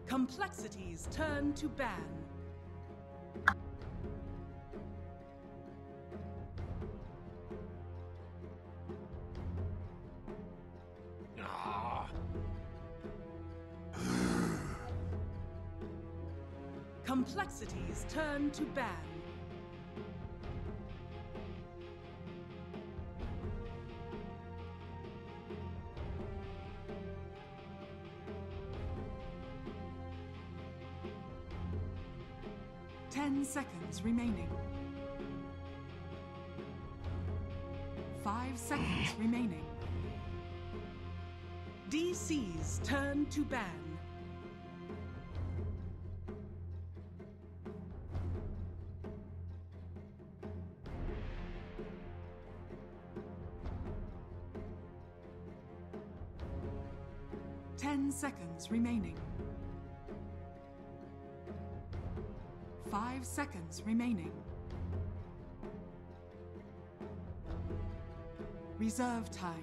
Complexities turn to ban. Complexities turn to ban. Ten seconds remaining. 5 seconds remaining. DCs turn to ban. Seconds remaining. 5 seconds remaining. Reserve time.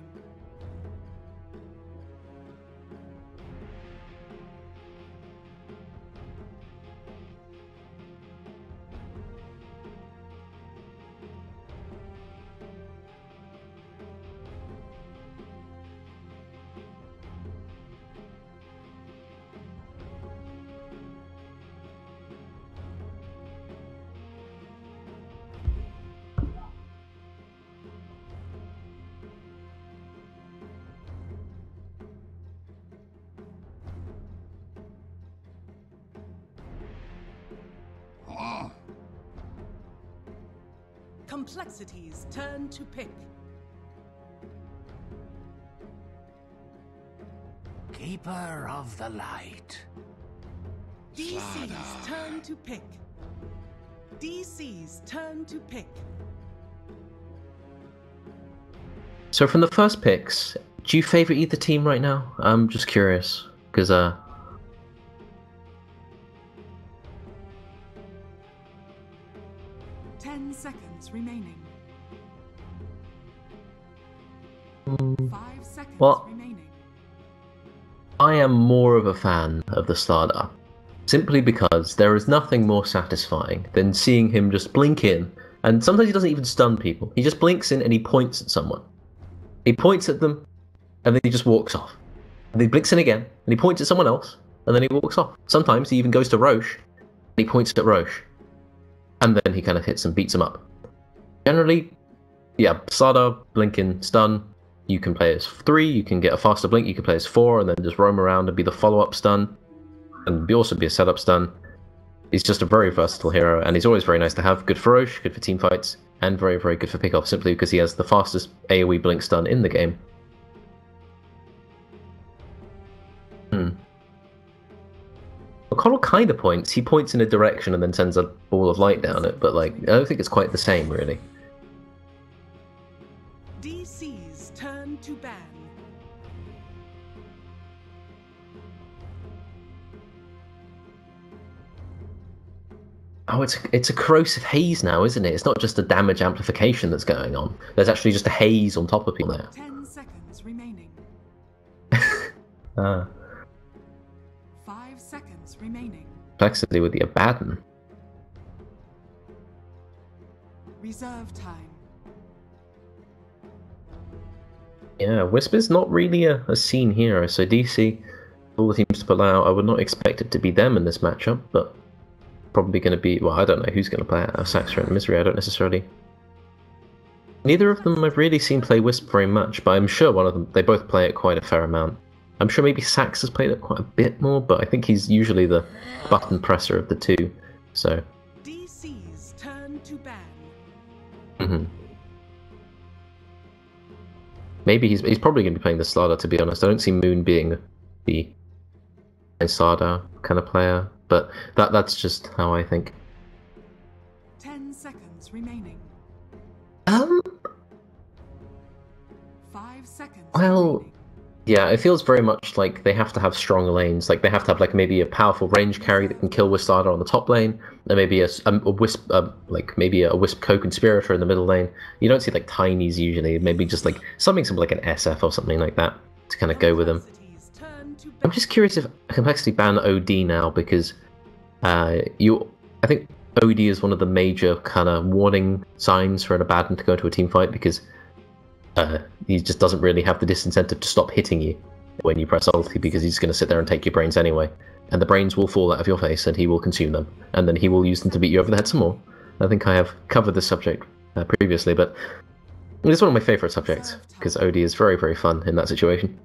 Complexities turn to pick. Keeper of the light. DCs turn to pick. DCs turn to pick. So from the first picks, do you favour either team right now? I'm just curious, because 10 seconds remaining. 5 seconds remaining. I am more of a fan of the starter, simply because there is nothing more satisfying than seeing him just blink in, and sometimes he doesn't even stun people. He just blinks in and he points at someone. He points at them, and then he just walks off. And then he blinks in again, and he points at someone else, and then he walks off. Sometimes he even goes to Roche, and he points at Roche, and then he kind of hits and beats him up. Generally, yeah, starter, blink in, stun. You can play as 3, you can get a faster blink, you can play as 4, and then just roam around and be the follow-up stun, and also be a setup stun. He's just a very versatile hero, and he's always very nice to have. Good for Roche, good for team fights, and very, very good for pickoff, simply because he has the fastest AoE blink stun in the game. Well, coL kind of points. He points in a direction and then sends a ball of light down it, but like I don't think it's quite the same, really. DCs turn to ban. Oh, it's a corrosive haze now, isn't it? It's not just a damage amplification that's going on. There's actually just a haze on top of people now. 10 seconds remaining. 5 seconds remaining. Complexity with the Abaddon. Reserve time. Yeah, Whisper's not really a scene hero, so DC, all the teams to pull out, I would not expect it to be them in this matchup, but probably going to be, well, I don't know who's going to play it, Saxra and Misery, I don't necessarily. Neither of them I've really seen play Wisp very much, but I'm sure one of them, they both play it quite a fair amount. I'm sure maybe Sax has played it quite a bit more, but I think he's usually the button presser of the two, so. DCs turn to ban. Maybe he's probably going to be playing the Slardar, to be honest. I don't see Moon being the Slardar kind of player, but that's just how I think. 10 seconds remaining. 5 seconds well, remaining. Yeah, it feels very much like they have to have strong lanes. Like they have to have like maybe a powerful range carry that can kill Wisp on the top lane, and maybe a Wisp, like maybe a Wisp co-conspirator in the middle lane. You don't see like Tinies usually. Maybe just like something like an SF or something like that to kind of go with them. Complexities turn to I'm just curious if Complexity ban OD now, because I think OD is one of the major kind of warning signs for an Abaddon to go into a team fight, because he just doesn't really have the disincentive to stop hitting you when you press ulti, because he's going to sit there and take your brains anyway. And the brains will fall out of your face and he will consume them. And then he will use them to beat you over the head some more. I think I have covered this subject previously, but it's one of my favourite subjects, because OD is very, very fun in that situation.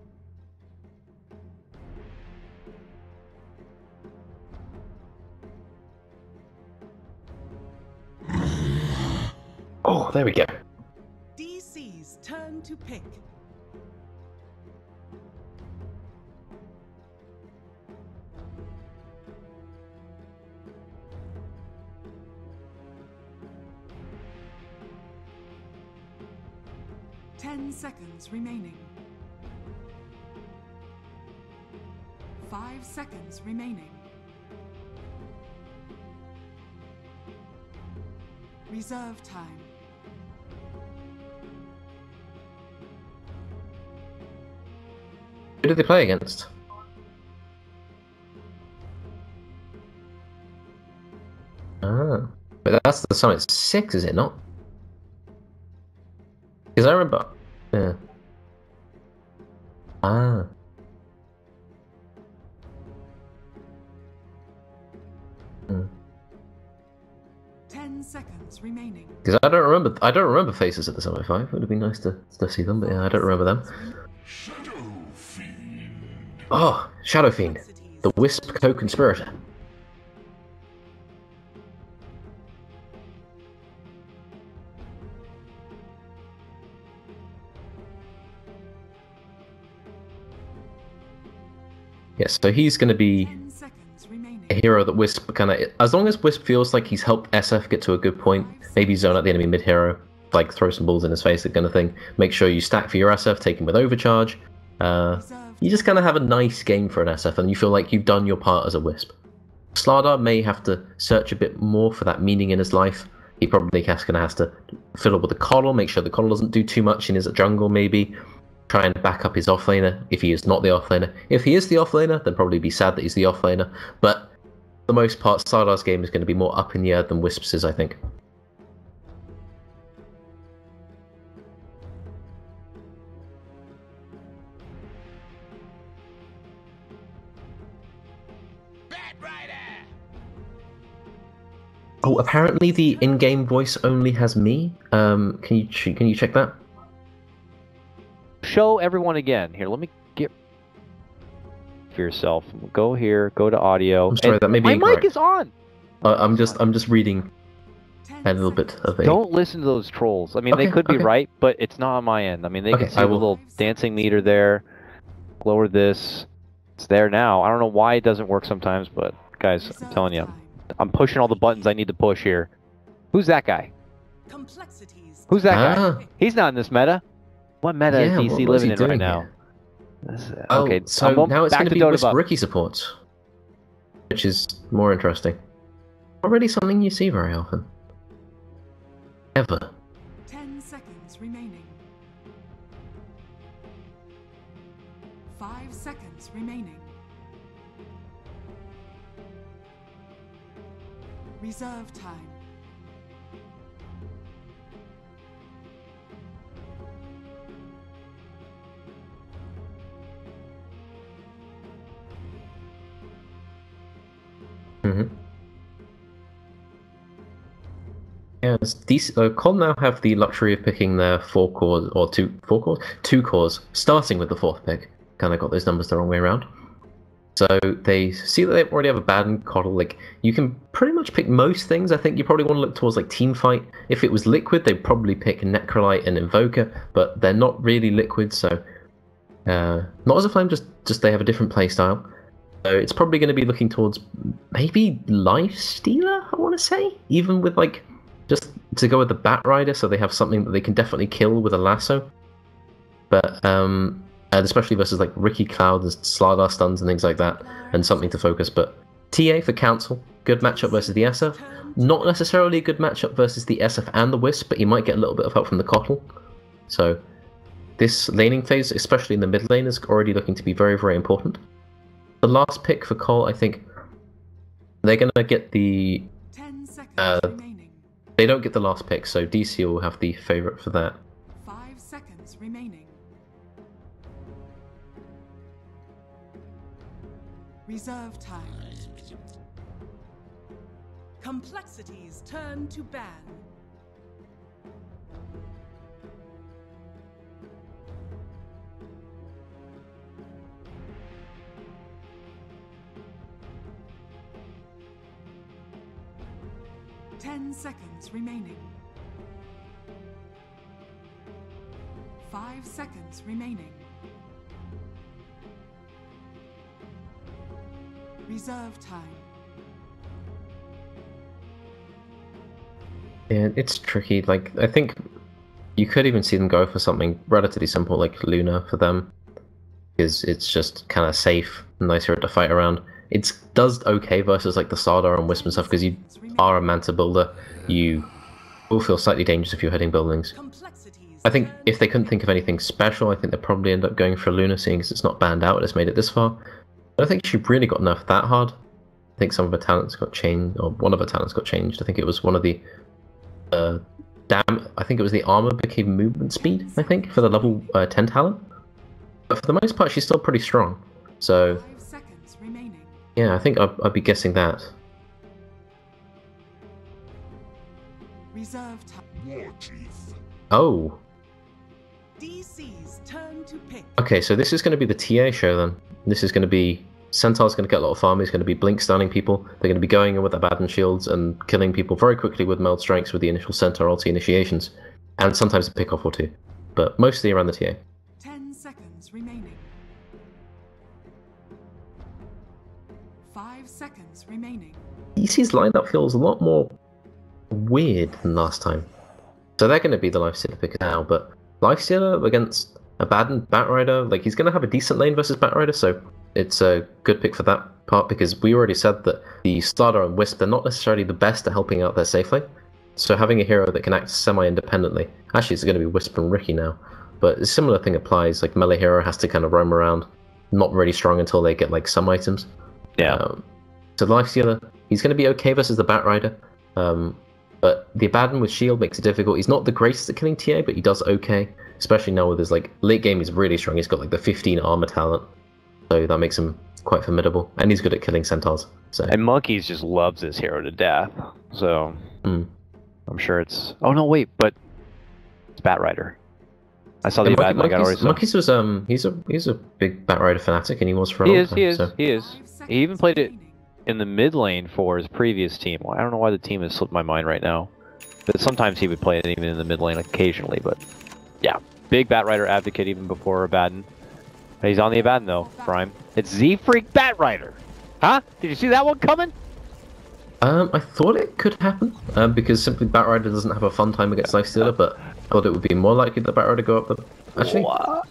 Oh, there we go. DC's turn to pick. Ten seconds remaining. 5 seconds remaining. Reserve time. Who did they play against? Ah, but that's the Summit 6, is it not? Because I remember... Yeah. Ah. Hmm. 10 seconds remaining. Because I don't remember faces at the Summit 5. It would have been nice to see them, but yeah, I don't remember them. Oh, Shadow Fiend, the Wisp co-conspirator. Yes, so he's going to be a hero that Wisp kind of... As long as Wisp feels like he's helped SF get to a good point, maybe zone out the enemy mid-hero, like throw some balls in his face, that kind of thing. Make sure you stack for your SF, take him with overcharge. You just kind of have a nice game for an SF, and you feel like you've done your part as a Wisp. Slardar may have to search a bit more for that meaning in his life. He probably has to fill up with the coL, make sure the coL doesn't do too much in his jungle, maybe. Try and back up his offlaner if he is not the offlaner. If he is the offlaner, then probably be sad that he's the offlaner. But for the most part, Sardar's game is going to be more up in the air than Wisp's is, I think. Oh, apparently the in-game voice only has me. Can you check that? Show everyone again. Here, let me get for yourself. Go here. Go to audio. I'm sorry, that may be my mic is on. I'm just reading a little bit of a... Don't listen to those trolls. I mean, they could be right, but it's not on my end. I mean, they can see the little dancing meter there. Lower this. It's there now. I don't know why it doesn't work sometimes, but guys, I'm telling you, I'm pushing all the buttons I need to push here. Who's that guy? Who's that guy? He's not in this meta. What meta is DC living in right now? Okay, so now it's going to be Wisp rookie support, which is more interesting. Not really something you see very often. Ever. 10 seconds remaining. 5 seconds remaining. Reserve time. Yeah, coL now have the luxury of picking their 4 cores, or 2 cores, starting with the 4th pick. Kind of got those numbers the wrong way around. So they see that they already have a Abaddon coL. Like, you can pretty much pick most things. I think you probably want to look towards like team fight. If it was liquid, they'd probably pick Necrolite and Invoker, but they're not really liquid, so not as a flame. Just they have a different playstyle. So it's probably going to be looking towards maybe Lifestealer, I want to say, even with like just to go with the Bat Rider, so they have something that they can definitely kill with a lasso. But and especially versus like Ricky Cloud and Slardar stuns and things like that, and something to focus. But TA for Council, good matchup versus the SF. Not necessarily a good matchup versus the SF and the Wisp, but you might get a little bit of help from the coL. So this laning phase, especially in the mid lane, is already looking to be very, very important. the last pick for coL, I think they're gonna get the. 10 seconds remaining. They don't get the last pick, so DC will have the favorite for that. 5 seconds remaining. Reserve time. Complexities turn to ban. Ten seconds remaining. 5 seconds remaining. Reserve time. Yeah, it's tricky. Like, I think you could even see them go for something relatively simple like Luna for them, because it's just kind of safe and nicer to fight around. It does okay versus like the Sardar and Wisp and stuff, because you are a Manta builder. You will feel slightly dangerous if you're hitting buildings. I think if they couldn't think of anything special, I think they'd probably end up going for Luna, seeing as it's not banned out and it's made it this far. I don't think she really got nerfed that hard. I think some of her talents got changed, or one of her talents got changed. I think it was one of the I think it was the armor became movement speed, I think, for the level 10 talent. But for the most part, she's still pretty strong. So 5 seconds remaining. yeah, I think I'd be guessing that. Reserve time. War Chief. Oh. DC's turn to pick. Okay, so this is going to be the TA show then. This is going to be Centaur's going to get a lot of farm. He's going to be blink stunning people. They're going to be going in with Abaddon shields and killing people very quickly with meld strikes with the initial Centaur ulti initiations, and sometimes a pick off or two, but mostly around the TA. 10 seconds remaining. 5 seconds remaining. DC's lineup feels a lot more weird than last time. So they're going to be the Lifestealer picker now, but Lifestealer against Abaddon, Batrider, like he's going to have a decent lane versus Batrider, so it's a good pick for that part, because we already said that the Starter and Wisp, they're not necessarily the best at helping out their safe lane. So having a hero that can act semi-independently, actually it's going to be Wisp and Ricky now, but a similar thing applies, like melee hero has to kind of roam around, not really strong until they get like some items. Yeah. So Lifestealer, he's going to be okay versus the Batrider, but the Abaddon with shield makes it difficult. He's not the greatest at killing TA, but he does okay, especially now with his like late game. He's really strong. He's got like the 15 armor talent, so that makes him quite formidable, and he's good at killing centaurs. So and Monkeys just loves this hero to death, so I'm sure it's. Oh no, wait, but it's Batrider. I saw the Abaddon. I got already. Monkeys was he's a big Batrider fanatic, and he was for a long time. He is. He even played it in the mid lane for his previous team. I don't know why the team has slipped my mind right now. But sometimes he would play it even in the mid lane occasionally. But yeah, big Batrider advocate even before Abaddon. He's on the Abaddon though, Prime. It's Z-Freak Batrider. Huh? Did you see that one coming? I thought it could happen, because simply Batrider doesn't have a fun time against Lifestealer, but I thought it would be more likely that Batrider go up the... Actually... What?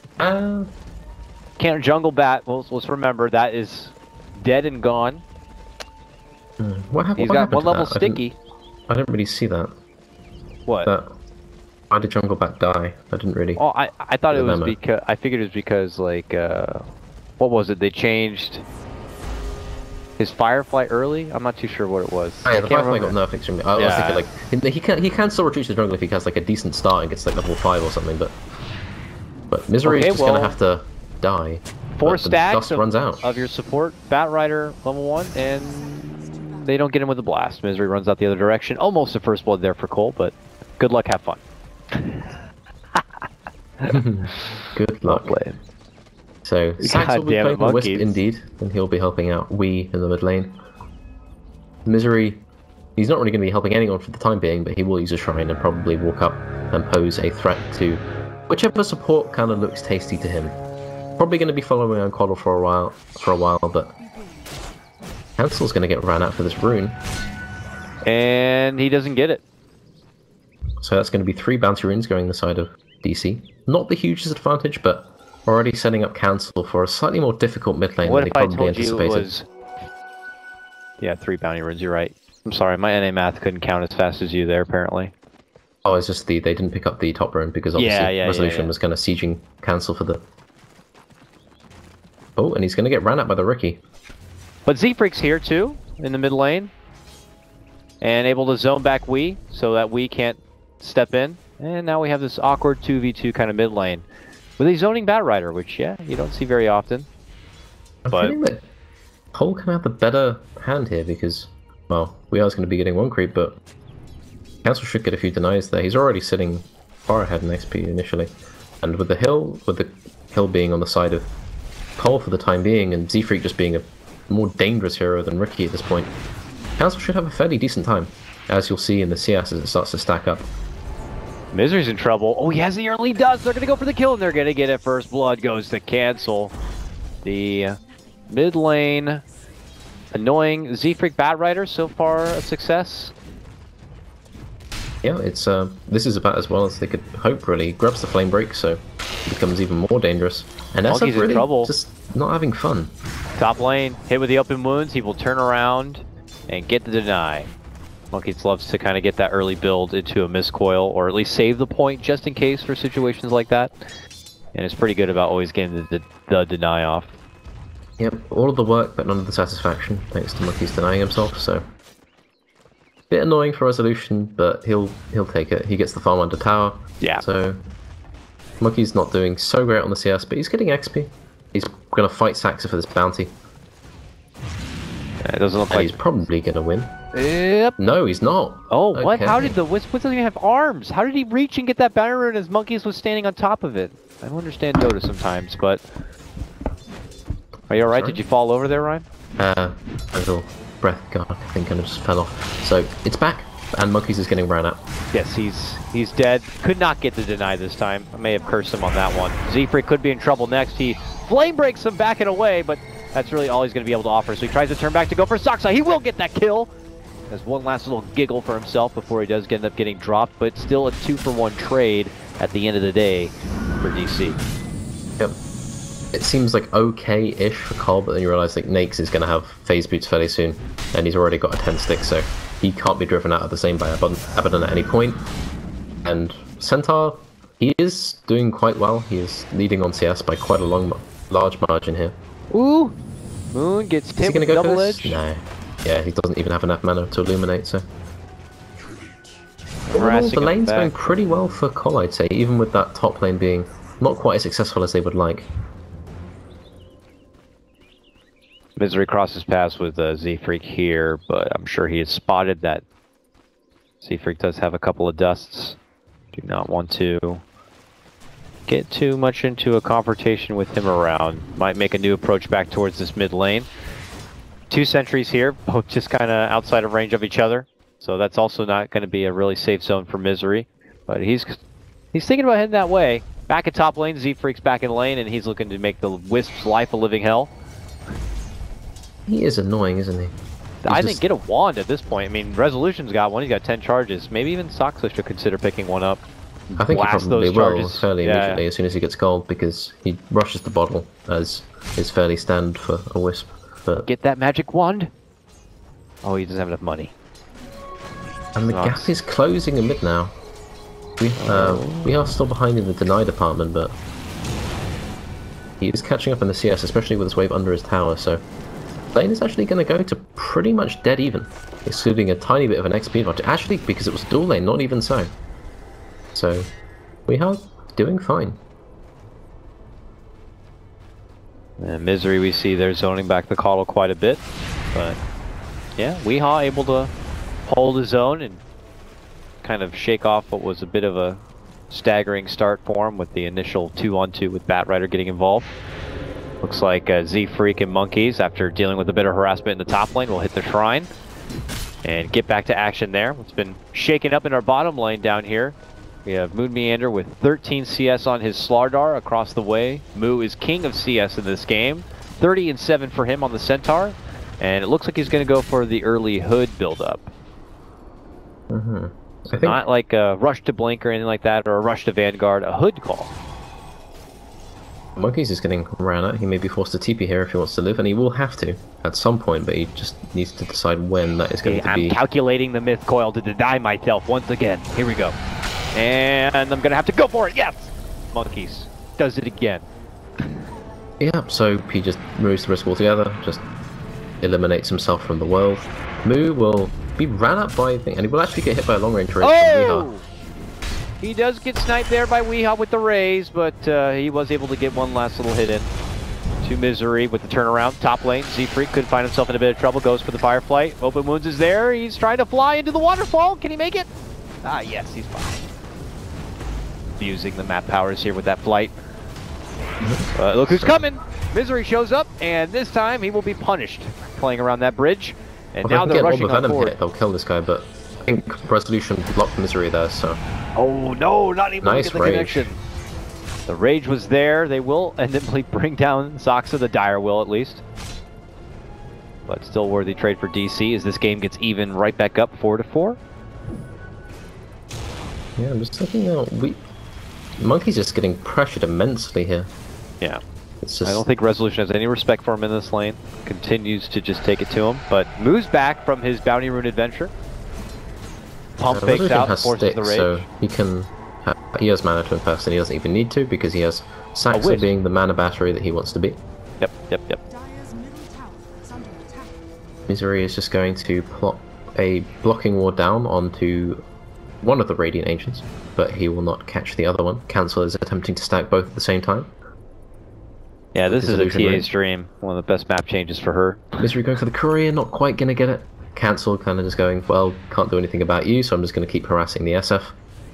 Can't jungle bat. Well, let's remember, that is dead and gone. What happened? He's got one level sticky. I didn't really see that. What? Why did jungle bat die? I didn't really... Oh, I thought it was because... I figured it was because, like, what was it? They changed... his Firefly early? I'm not too sure what it was. Oh, yeah, the Firefly got nerfed extremely. I was thinking like he can still retreat to jungle if he has like a decent start and gets like level 5 or something, but Misery is just gonna have to die. 4 stacks runs out. of your support, Batrider level 1, and they don't get him with a blast. Misery runs out the other direction. Almost a first blood there for coL, but good luck, have fun. Good luck. Well played. So, Sax will be playing the Wisp indeed, and he'll be helping out Wii in the mid lane. Misery, he's not really going to be helping anyone for the time being, but he will use a shrine and probably walk up and pose a threat to whichever support kind of looks tasty to him. Probably going to be following on coL for a while, but Hansel's going to get ran out for this rune. And he doesn't get it. So that's going to be 3 bounty runes going the side of DC. Not the hugest advantage, but already setting up Cancel for a slightly more difficult mid lane than they probably anticipated. Yeah, 3 bounty runes, you're right. I'm sorry, my NA math couldn't count as fast as you there, apparently. Oh, it's just they didn't pick up the top rune because obviously Resolution was kind of sieging Cancel for the... Oh, and he's going to get ran at by the Riki. But Z-Freak's here too, in the mid lane. And able to zone back Wii, so that Wii can't step in. And now we have this awkward 2v2 kind of mid lane. With a zoning Batrider, which, yeah, you don't see very often. I'm feeling that coL can have the better hand here because, well, we are going to be getting one creep, but Council should get a few denies there. He's already sitting far ahead in XP initially. And with the hill being on the side of coL for the time being, and Z-Freak just being a more dangerous hero than Riki at this point, Council should have a fairly decent time, as you'll see in the CS as it starts to stack up. Misery's in trouble. Oh, he has the early dust. They're going to go for the kill, and they're going to get it. First blood goes to cancel. The mid lane annoying Z-Freak Batrider, so far a success. Yeah, it's this is about as well as they could hope, really. He grabs the flame break, so it becomes even more dangerous. And that's really just not having fun. Top lane, hit with the open wounds. He will turn around and get the deny. Monkeys loves to kind of get that early build into a miscoil, or at least save the point just in case for situations like that. And it's pretty good about always getting the deny off. Yep, all of the work, but none of the satisfaction, thanks to Monkey's denying himself, so... Bit annoying for resolution, but he'll take it. He gets the farm under tower. Yeah. So Monkey's not doing so great on the CS, but he's getting XP. He's gonna fight Saxa for this bounty. It doesn't look like he's probably gonna win. Yep. No, he's not. Oh, okay. What? How did the Wisp doesn't even have arms? How did he reach and get that bounty rune as Monkeys was standing on top of it? I don't understand Dota sometimes, but are you alright? Sorry? Did you fall over there, Ryan? A little breath guard, I think, kind of just fell off. So it's back, and Monkeys is getting ran at. Yes, he's dead. Could not get the deny this time. I may have cursed him on that one. Z-Freak could be in trouble next. He flame breaks him back and away, but that's really all he's going to be able to offer. So he tries to turn back to go for Soxa. He will get that kill. Has one last little giggle for himself before he does end up getting dropped, but still a 2-for-1 trade at the end of the day for DC. Yep. It seems like okay-ish for coL, but then you realise like Nakes is going to have phase boots fairly soon, and he's already got a 10 stick, so he can't be driven out of the same by Abaddon at any point. And Centaur, he is doing quite well. He is leading on CS by quite a large margin here. Ooh! Moon gets hit with double edge. No. Yeah, he doesn't even have enough mana to illuminate, so... Overall, the lane's going pretty well for coL, I'd say, even with that top lane being not quite as successful as they would like. Misery crosses paths with Z-Freak here, but I'm sure he has spotted that Z-Freak does have a couple of dusts. Do not want to get too much into a confrontation with him around. Might make a new approach back towards this mid lane. 2 sentries here, both just kind of outside of range of each other. So that's also not going to be a really safe zone for Misery. But he's thinking about heading that way. Back at top lane, Z-Freak's back in lane, and he's looking to make the Wisp's life a living hell. He is annoying, isn't he? I think get a wand at this point. I mean, Resolution's got one, he's got 10 charges. Maybe even Soxa should consider picking one up. I think he probably will fairly immediately yeah. As soon as he gets gold, because he rushes the bottle as is fairly standard for a Wisp. But get that magic wand. Oh, he doesn't have enough money. And the gap is closing in mid now. We are still behind in the deny department, but he is catching up in the CS, especially with his wave under his tower. So lane is actually going to go to pretty much dead even, excluding a tiny bit of an XP advantage. Actually, because it was dual lane, not even so. So we are doing fine. And Misery, we see they're zoning back the coL quite a bit, but yeah, Weehaw able to hold his own and kind of shake off what was a bit of a staggering start for him with the initial 2-on-2 with Batrider getting involved. Looks like Z-Freak and Monkeys, after dealing with a bit of harassment in the top lane, will hit the shrine and get back to action there. It's been shaken up in our bottom lane down here. We have Moon Meander with 13 CS on his Slardar across the way. Moo is king of CS in this game. 30 and 7 for him on the Centaur. And it looks like he's going to go for the early Hood build-up. So not like a rush to Blink or anything like that, or a rush to Vanguard, a Hood call. Monkeys is getting ran at. He may be forced to TP here if he wants to live, and he will have to at some point, but he just needs to decide when that is going to be. I'm calculating the myth coil to deny myself once again. Here we go. And I'm going to have to go for it. Yes! Monkeys does it again. Yeah, so he just removes the risk altogether, just eliminates himself from the world. Mu will be ran up by, and he will actually get hit by a long-range raise from Weeha. He does get sniped there by Weeha with the raise, but he was able to get one last little hit in. To Misery with the turnaround. Top lane, Z-Freak could find himself in a bit of trouble, goes for the Firefly. Open Wounds is there, he's trying to fly into the waterfall. Can he make it? Ah, yes, he's fine. Using the map powers here with that flight. Look who's coming! Misery shows up, and this time he will be punished playing around that bridge. And now they're rushing on forward. They'll kill this guy, but I think Resolution blocked Misery there, so... Oh no, not able to get the rage. connection. The rage was there, they will inevitably bring down Zoxa, the Dire will at least. But still worthy trade for DC as this game gets even right back up 4-4. Yeah, I'm just looking out. Monkey's just getting pressured immensely here. Yeah. It's just... I don't think Resolution has any respect for him in this lane. Continues to just take it to him, but moves back from his Bounty Rune adventure. Pump fakes out, forces the rage. So he has mana to infest and he doesn't even need to because he has Saxa being the mana battery that he wants to be. Yep. Dire's middle tower is under attack. Misery is just going to plot a blocking ward down onto one of the Radiant Ancients, but he will not catch the other one. Cancel is attempting to stack both at the same time. Yeah, this is a TA's dream. One of the best map changes for her. Misery going for the courier, not quite going to get it. Cancel kind of just going, well, can't do anything about you, so I'm just going to keep harassing the SF.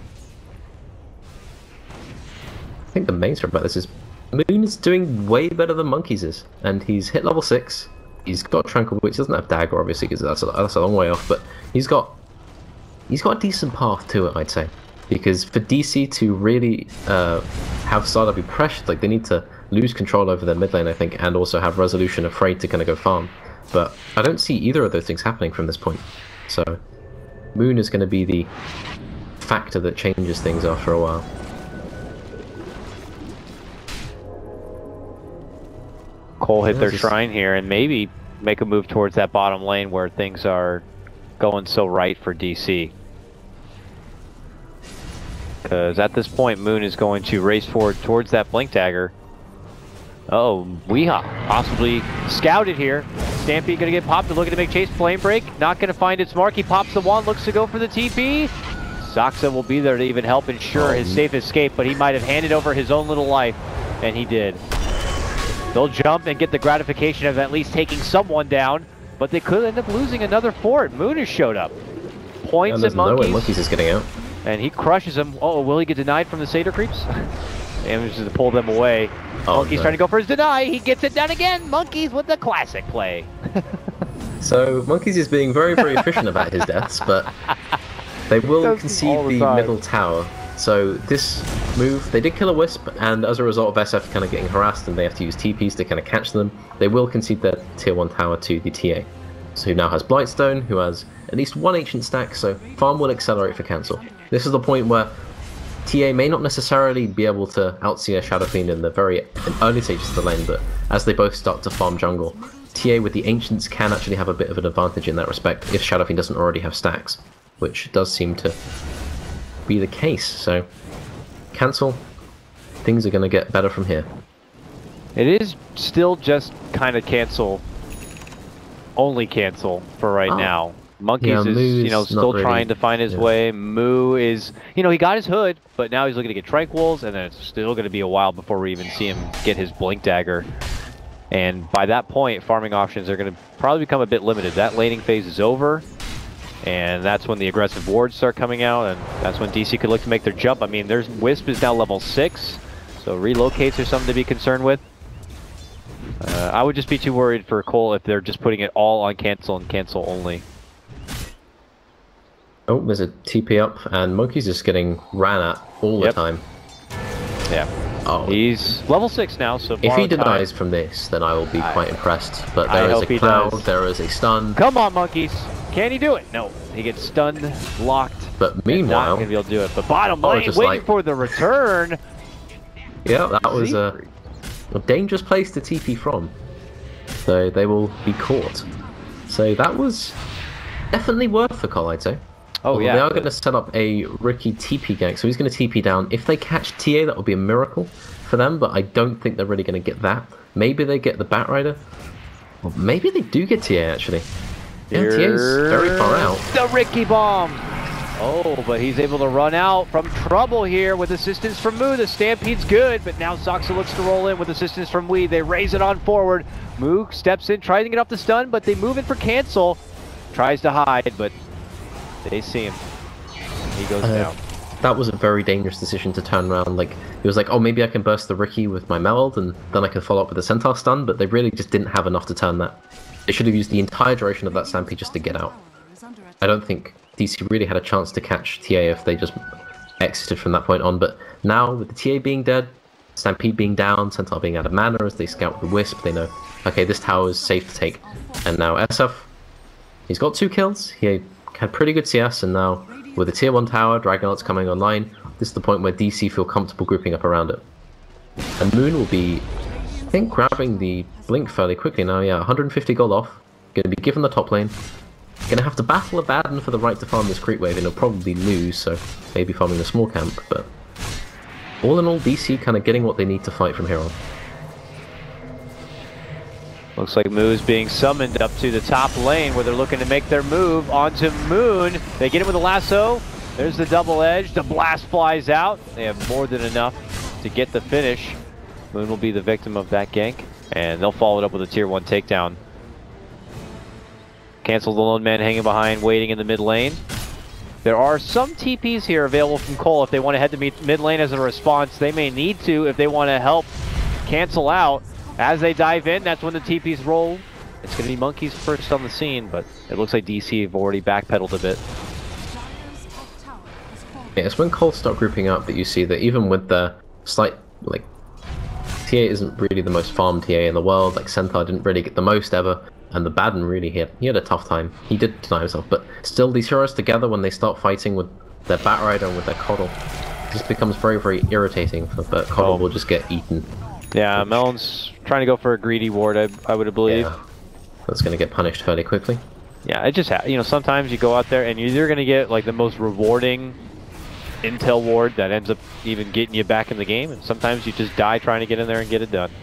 I think the main story about this is Moon is doing way better than Monkeys is, and he's hit level 6. He's got Tranquil, which doesn't have Dagger obviously because that's a long way off, but he's got a decent path to it, I'd say. Because for DC to really have Startup be pressured, like they need to lose control over their mid lane, I think, and also have Resolution afraid to kind of go farm. But I don't see either of those things happening from this point. So Moon is going to be the factor that changes things after a while. coL hit their shrine here and maybe make a move towards that bottom lane where things are going so right for DC. Because at this point, Moon is going to race forward towards that Blink Dagger. Oh, Weeha possibly scouted here. Stampede gonna get popped, looking to make chase flame break. Not gonna find its mark. He pops the wand, looks to go for the TP. Zoxa will be there to even help ensure his safe escape, but he might have handed over his own little life, and he did. They'll jump and get the gratification of at least taking someone down, but they could end up losing another fort. Moon has showed up. Points at Monkeys. No way Monkeys is getting out. And he crushes him. Oh, will he get denied from the Satyr creeps? Manages to pull them away. Monkey's trying to go for his deny. He gets it down again. Monkeys with the classic play. So Monkeys is being very, very efficient about his deaths, but they will concede the middle tower. So this move, they did kill a Wisp, and as a result of SF kind of getting harassed and they have to use TPs to kind of catch them, they will concede their tier 1 tower to the TA. So who now has Blightstone, who has at least one Ancient stack, so farm will accelerate for Cancel. This is the point where TA may not necessarily be able to outsee a Shadow Fiend in the very early stages of the lane, but as they both start to farm jungle, TA with the Ancients can actually have a bit of an advantage in that respect if Shadow Fiend doesn't already have stacks, which does seem to be the case. So Cancel, things are going to get better from here. It is still just kind of Cancel, only Cancel for right now. Monkeys is, still trying to find his way. Moo is, he got his hood, but now he's looking to get Tranquils, and then it's still going to be a while before we even see him get his Blink Dagger. And by that point, farming options are going to probably become a bit limited. That laning phase is over, and that's when the aggressive wards start coming out, and that's when DC could look to make their jump. I mean, there's Wisp is now level 6, so relocates are something to be concerned with. I would just be too worried for coL if they're just putting it all on Cancel and Cancel only. Oh, there's a TP up, and Monkey's just getting ran at all the time. Yeah. Oh, he's level 6 now, so if he denies from this, then I will be quite impressed. But there is a cloud, there is a stun. Come on, Monkeys! Can he do it? No, he gets stunned, locked. But meanwhile, not gonna be able to do it. But bottom lane, waiting for the return. Yeah, that was a dangerous place to TP from. So they will be caught. So that was definitely worth the call, I'd say. Oh, yeah. They are going to set up a Ricky TP gank, so he's going to TP down. If they catch TA, that would be a miracle. for them, but I don't think they're really going to get that. Maybe they get the Batrider. Or maybe they do get TA, actually. Yeah, TA's very far out. The Ricky Bomb! Oh, but he's able to run out from trouble here with assistance from Moo. The Stampede's good, but now Zoxa looks to roll in with assistance from Wee. They raise it on forward. Moo steps in, tries to get off the stun, but they move in for cancel. Tries to hide, but they see him. He goes down. That was a very dangerous decision to turn around. Like, he was like, oh, maybe I can burst the Ricky with my meld, and then I can follow up with a Centaur stun, but they really just didn't have enough to turn that. They should have used the entire duration of that Stampede just to get out. I don't think DC really had a chance to catch TA if they just exited from that point on, but now with the TA being dead, Stampede being down, Centaur being out of mana as they scout with the Wisp, they know, okay, this tower is safe to take. And now SF, he's got 2 kills, he had pretty good CS, and now with the tier 1 tower, Dragonlance coming online, this is the point where DC feel comfortable grouping up around it. And Moon will be, I think, grabbing the Blink fairly quickly now, yeah, 150 gold off, going to be given the top lane. Gonna have to battle Abaddon for the right to farm this creep wave, and he'll probably lose, so maybe farming the small camp, but all in all, DC kind of getting what they need to fight from here on. Looks like Moo's being summoned up to the top lane where they're looking to make their move onto Moon. They get him with a lasso. There's the double edge. The blast flies out. They have more than enough to get the finish. Moon will be the victim of that gank, and they'll follow it up with a tier 1 takedown. Cancel the lone man hanging behind, waiting in the mid lane. There are some TPs here available from coL if they want to head to mid lane as a response. They may need to if they want to help cancel out. As they dive in, that's when the TPs roll. It's going to be Monkeys first on the scene, but it looks like DC have already backpedaled a bit. Yeah, it's when coL start grouping up that you see that even with the slight, like, TA isn't really the most farmed TA in the world, like Centaur didn't really get the most ever, and the Baden really he had a tough time. He did deny himself, but still these heroes together when they start fighting with their Batrider and with their coL, it just becomes very, very irritating, but coL will just get eaten. Yeah, Melon's trying to go for a greedy ward, I would believe. Yeah, that's going to get punished fairly quickly. Yeah, it just you know, sometimes you go out there and you're either going to get like the most rewarding intel ward that ends up even getting you back in the game, and sometimes you just die trying to get in there and get it done.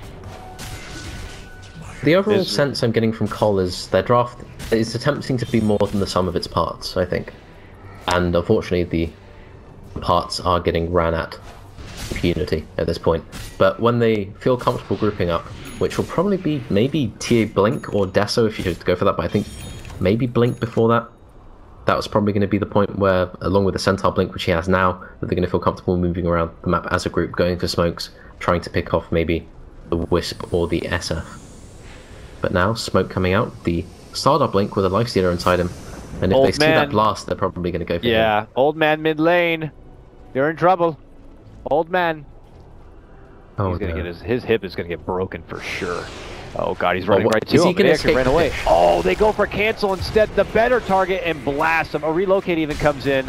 The overall sense I'm getting from coL is their draft is attempting to be more than the sum of its parts, I think. And unfortunately the parts are getting ran at impunity at this point. But when they feel comfortable grouping up, which will probably be maybe TA Blink or Deso if you should go for that, but I think maybe Blink before that. That was probably going to be the point where, along with the Centaur Blink, which he has now, that they're going to feel comfortable moving around the map as a group, going for smokes, trying to pick off maybe the Wisp or the SF. But now, smoke coming out, the Stardust Blink with a Lifestealer inside him, and if they see that blast, they're probably going to go for him. Yeah, old man mid lane, you're in trouble. Old man. Oh, he's gonna get his hip is gonna get broken for sure. Oh god, he's running right to him. They actually ran away. Oh, they go for cancel instead. The better target and blast him. A relocate even comes in.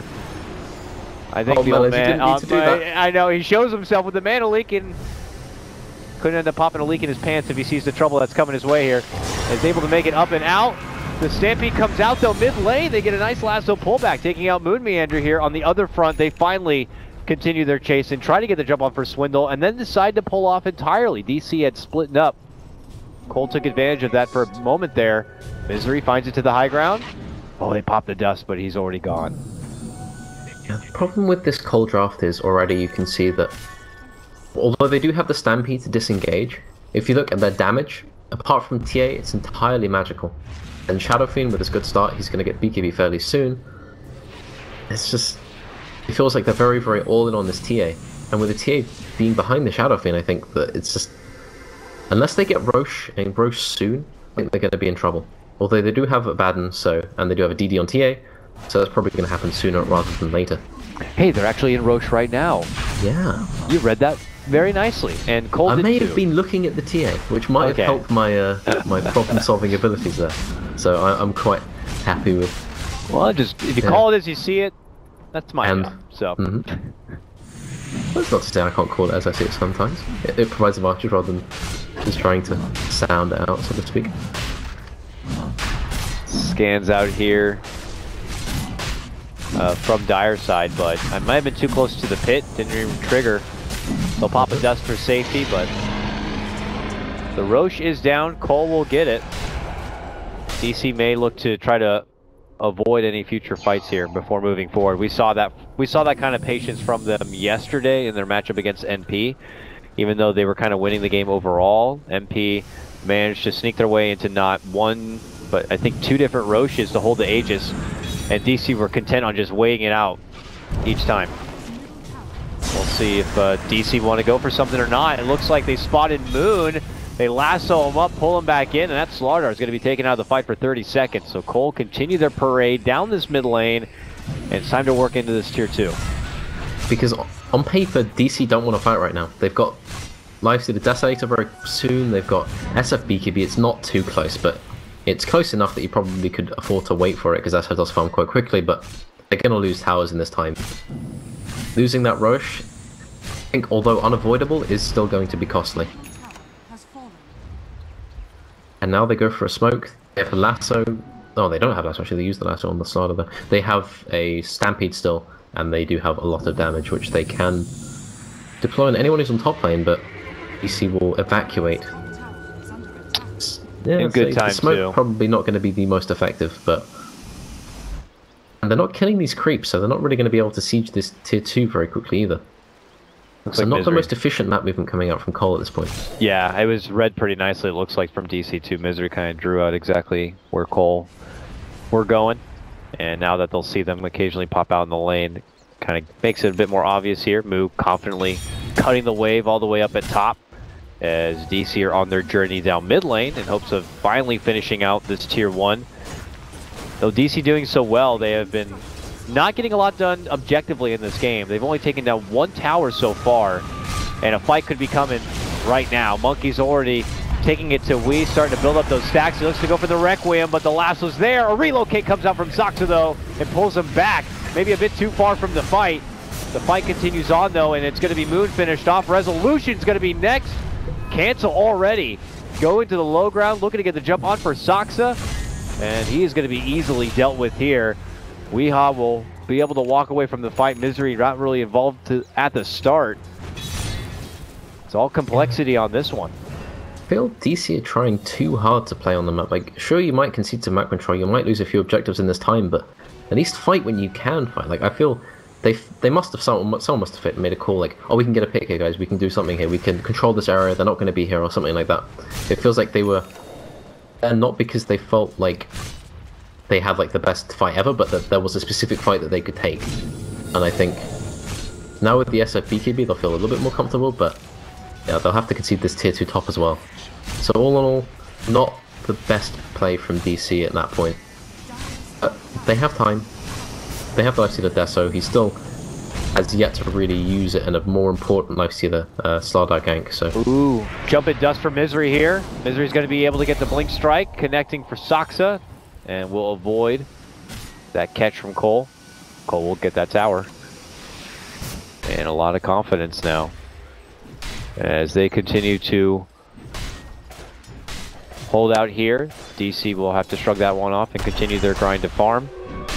I think the old man. I know he shows himself with the mana leak and couldn't end up popping a leak in his pants if he sees the trouble that's coming his way here. Is able to make it up and out. The Stampede comes out though mid lane. They get a nice lasso pullback, taking out Moon Meander here. On the other front, they finally continue their chase and try to get the jump on for Swindle, and then decide to pull off entirely. DC had split up. coL took advantage of that for a moment there. Misery finds it to the high ground. Oh, they pop the dust, but he's already gone. Yeah, the problem with this coL draft is already you can see that although they do have the Stampede to disengage, if you look at their damage, apart from TA, it's entirely magical. And Shadow Fiend with his good start, he's going to get BKB fairly soon. It's just, it feels like they're very, very all in on this TA. And with the TA being behind the Shadow Fiend, I think that it's just, unless they get Roche, and Roche soon, I think they're going to be in trouble. Although they do have Abaddon, and they do have a DD on TA, so that's probably going to happen sooner rather than later. Hey, they're actually in Roche right now. Yeah. You read that very nicely, and coL did too. I may have been looking at the TA, which might have helped my my problem-solving abilities there. So I'm quite happy with. Well, just if you call it as you see it, that's my job. So. That's not to say I can't call it as I see it sometimes. It provides advantage rather than just trying to sound it out, so to speak. Scans out here from Dire side, but I might have been too close to the pit. Didn't even trigger. They'll pop a dust for safety, but the Roche is down. coL will get it. DC may look to try to avoid any future fights here before moving forward. We saw that kind of patience from them yesterday in their matchup against NP. Even though they were kind of winning the game overall, NP managed to sneak their way into not one, but I think 2 different Roches to hold the Aegis, and DC were content on just weighing it out each time. We'll see if DC want to go for something or not. It looks like they spotted Moon. They lasso him up, pull him back in, and that Slardar is going to be taken out of the fight for 30 seconds. So coL continue their parade down this mid lane, and it's time to work into this tier 2. Because on paper, DC don't want to fight right now. They've got Lifestealer Desolator very soon, they've got SF BKB, it's not too close, but it's close enough that you probably could afford to wait for it, because SF does farm quite quickly, but they're going to lose towers in this time. Losing that Roche, I think, although unavoidable, is still going to be costly. And now they go for a smoke, they have a lasso. Oh, they don't have lasso, actually, they use the lasso on the start of the... They have a Stampede still, and they do have a lot of damage, which they can deploy on anyone who's on top lane, but DC will evacuate. Yeah, in good time, the smoke too. Probably not going to be the most effective, but... And they're not killing these creeps, so they're not really going to be able to siege this tier 2 very quickly either. Looks So like not Misery. the most efficient map movement coming out from coL at this point. Yeah, it was read pretty nicely, it looks like, from DC2. Misery kind of drew out exactly where coL were going. And now that they'll see them occasionally pop out in the lane, kind of makes it a bit more obvious here. Moo confidently cutting the wave all the way up at top, as DC are on their journey down mid lane in hopes of finally finishing out this tier 1. Though DC doing so well, they have been not getting a lot done objectively in this game. They've only taken down 1 tower so far, and a fight could be coming right now. Monkey's already taking it to Wee, starting to build up those stacks. He looks to go for the Requiem, but the lasso's there. A relocate comes out from Saxa, though, and pulls him back. Maybe a bit too far from the fight. The fight continues on, though, and it's going to be Moon finished off. Resolution's going to be next. Cancel already. Going to the low ground, looking to get the jump on for Saxa, and he is going to be easily dealt with here. Weehaw will be able to walk away from the fight. Misery not really involved at the start. It's all complexity on this one. I feel DC are trying too hard to play on the map. Like, sure, you might concede to map control, you might lose a few objectives in this time, but at least fight when you can fight. Like, I feel they must have, someone must have made a call like, oh, we can get a pick here, guys, we can do something here, we can control this area, they're not going to be here, or something like that. It feels like they were, and not because they felt like they had like the best fight ever, but that there was a specific fight that they could take. And I think now with the SF BKB, they'll feel a little bit more comfortable, but yeah, they'll have to concede this tier 2 top as well. So all in all, not the best play from DC at that point. They have time. They have Lifestealer Deso. He still has yet to really use it in a more important Lifestealer Slardar gank. So. Ooh, jump and dust for Misery here. Misery's going to be able to get the Blink Strike, connecting for Saxa, and will avoid that catch from coL. coL will get that tower. And a lot of confidence now as they continue to hold out here. DC will have to shrug that one off and continue their grind to farm.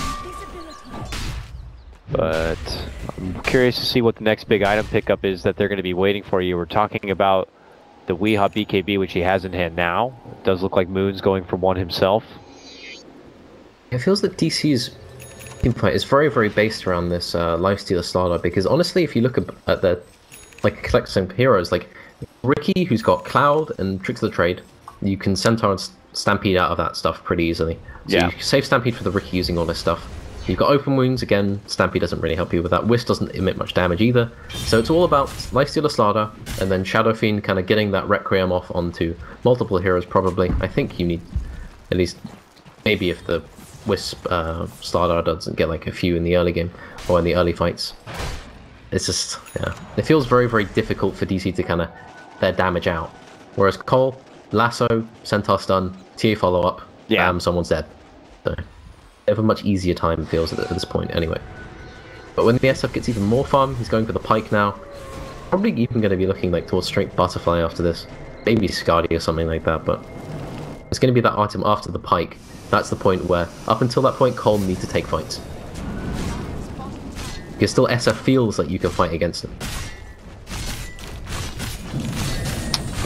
But I'm curious to see what the next big item pickup is that they're going to be waiting for. You were talking about the Weehaw BKB, which he has in hand now. It does look like Moon's going for one himself. It feels that DC's teamfight is very, very based around this Lifestealer Slardar, because honestly, if you look at the collection of heroes, like Ricky, who's got Cloud and Tricks of the Trade, you can Centaur and Stampede out of that stuff pretty easily. So yeah. You can save Stampede for the Ricky using all this stuff. You've got Open Wounds, again, Stampede doesn't really help you with that. Wisp doesn't emit much damage either. So it's all about Lifestealer Slardar, and then Shadow Fiend kind of getting that Requiem off onto multiple heroes probably. I think you need, at least, maybe if the Wisp Slardar doesn't get like a few in the early game, or in the early fights. It's just, yeah, it feels very, very difficult for DC to kind of their damage out. Whereas coL, Lasso, Centaur Stun, TA follow-up, yeah, someone's dead. So they have a much easier time, it feels, at this point anyway. But when the SF gets even more fun, he's going for the Pike now. Probably even going to be looking like towards straight Butterfly after this. Maybe Skadi or something like that, but it's going to be that item after the Pike. That's the point where, up until that point, coL need to take fights. Because still SF feels like you can fight against him.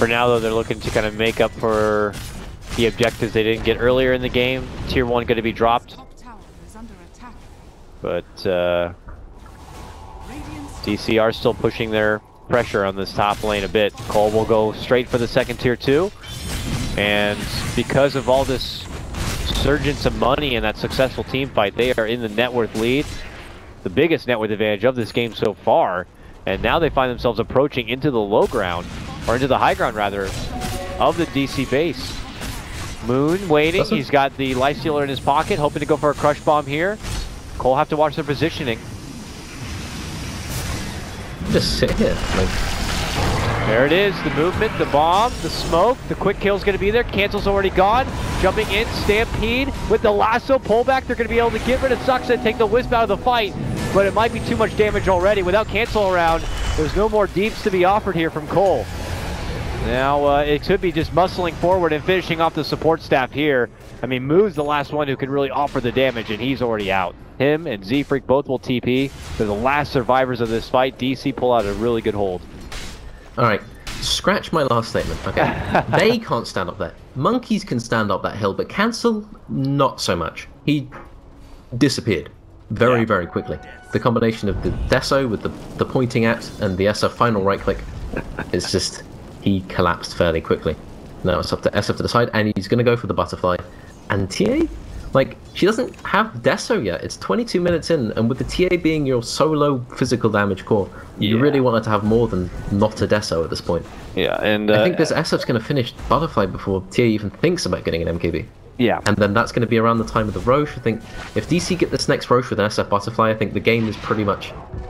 For now, though, they're looking to kind of make up for the objectives they didn't get earlier in the game. Tier 1 going to be dropped. Top tower is under attack. But Radiant's DC are still pushing their pressure on this top lane a bit. coL will go straight for the second tier 2. And because of all this surgence of money and that successful team fight, they are in the net worth lead. The biggest net worth advantage of this game so far. And now they find themselves approaching into the low ground, or into the high ground rather, of the DC base. Moon waiting, he's got the Lifestealer in his pocket, hoping to go for a crush bomb here. coL have to watch their positioning. Just sit here. Like... There it is, the movement, the bomb, the smoke, the quick kill's gonna be there. Cancel's already gone. Jumping in, Stampede with the lasso pullback. They're gonna be able to get rid of Sucks and take the Wisp out of the fight. But it might be too much damage already. Without Cancel around, there's no more deeps to be offered here from coL. Now, it could be just muscling forward and finishing off the support staff here. I mean, Moo's the last one who can really offer the damage, and he's already out. Him and Z-Freak both will TP. They're the last survivors of this fight. DC pull out a really good hold. Alright, scratch my last statement, okay? They can't stand up there. Monkeys can stand up that hill, but Cancel, not so much. He disappeared very, very quickly. The combination of the Deso with the pointing at and the SF final right click, it's just, he collapsed fairly quickly. Now it's up to SF to decide, and he's going to go for the butterfly. And TA, like, she doesn't have Deso yet. It's 22 minutes in, and with the TA being your solo physical damage core, you really want her to have more than not a Deso at this point. Yeah, and I think this SF's going to finish butterfly before TA even thinks about getting an MKB. Yeah. And then that's going to be around the time of the Roche. I think if DC get this next Roche with an SF Butterfly, I think the game is pretty much